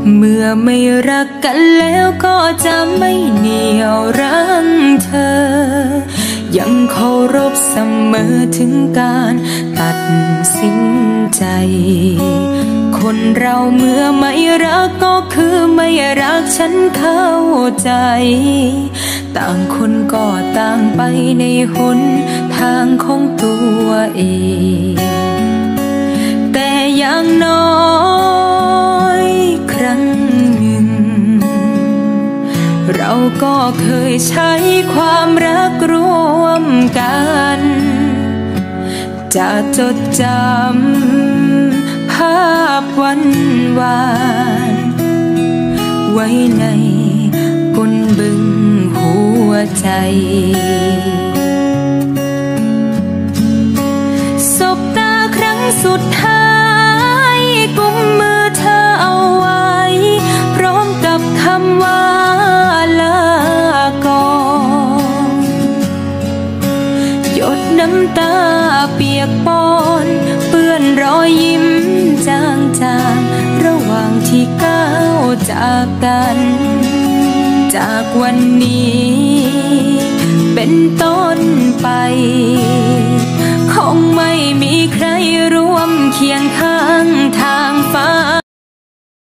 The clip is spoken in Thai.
เมื่อไม่รักกันแล้วก็จะไม่เหนี่ยวรั้งเธอยังเคารพเสมอถึงการตัดสินใจคนเราเมื่อไม่รักก็คือไม่รักฉันเข้าใจต่างคนก็ต่างไปในหนทางของตัวเองแต่อย่างน้อยครั้งหนึ่งเราก็เคยใช้ความรักร่วมกันจะจดจำภาพวันวานไว้ในก้นบึงหัวใจสบตาครั้งสุดท้ายกุมมือเธอเอาไว้พร้อมกับคำว่าลาก่อนหยดน้ำตาเปียกปอนเปื้อนรอยยิ้มจางๆระหว่างที่ก้าวจากกันจากวันนี้เป็นต้